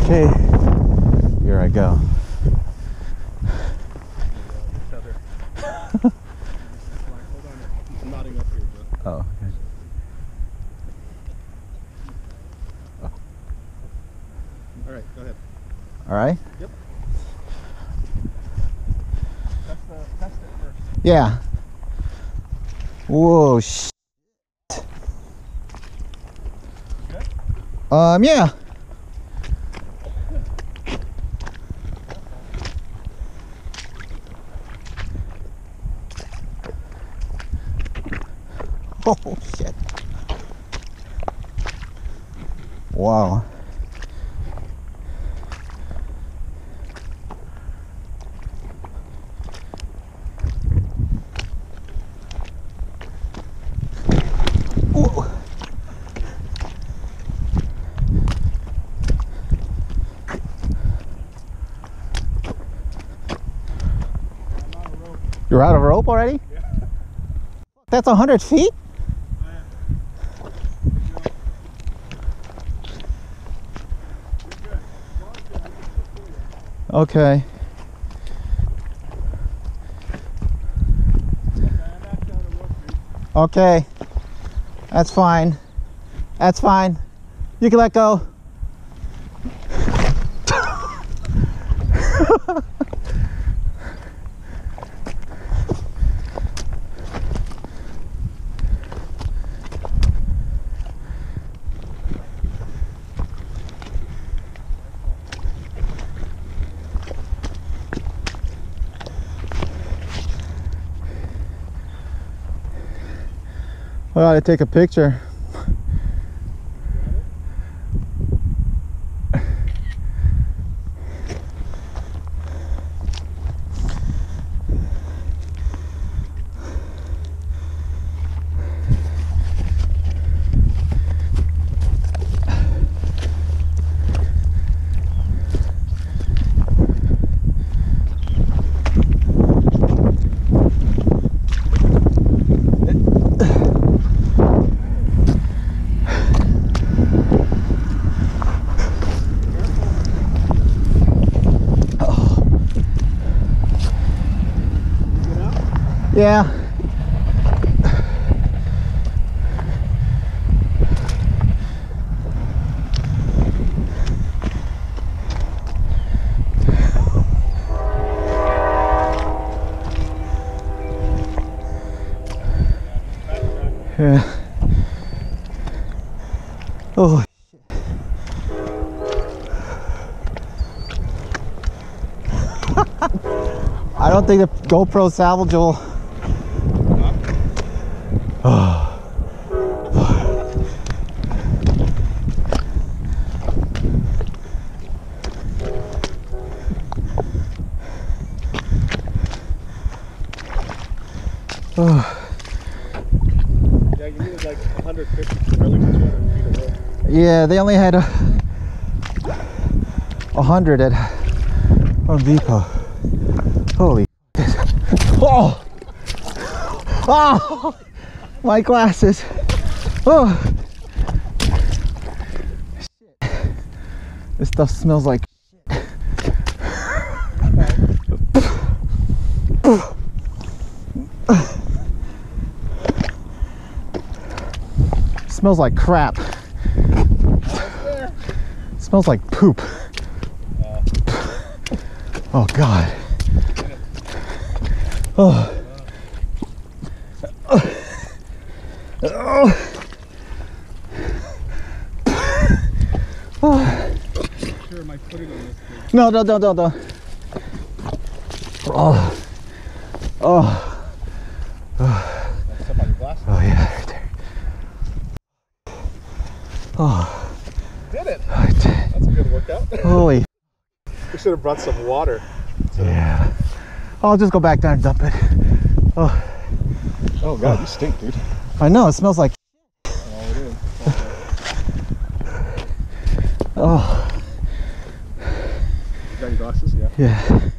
Okay, here I go. Oh, okay. Oh. All right, go ahead. All right. Yep. Test it first. Yeah. Whoa. Shit. Okay. Yeah. Oh shit. Wow. Ooh. You're out of rope already? Yeah. That's 100 feet? Okay. Okay. That's fine. That's fine. You can let go. I ought to take a picture. Yeah. Yeah. Oh. I don't think the GoPro salvage will. Yeah, you needed like 150, really 200 feet of rope. Yeah, they only had 100 at Home Depot. Holy. Oh! Oh! My glasses. Oh! Shit. This stuff smells like shit. Smells like crap. Smells like poop. Oh God. Oh. Oh. Sure, am I putting on this thing? No, don't. Oh. Oh. Step on your glasses. Oh yeah, right there. Oh. Did it? I did. That's a good workout. Holy. We should have brought some water. Yeah. I'll just go back there and dump it. Oh. Oh God, you stink, dude. I know, it smells like. Oh, it is. Oh. You got your glasses? Yeah. Yeah.